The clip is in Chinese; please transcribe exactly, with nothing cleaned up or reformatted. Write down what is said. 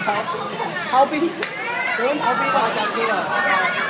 逃避，有人逃避吧？ 下去了。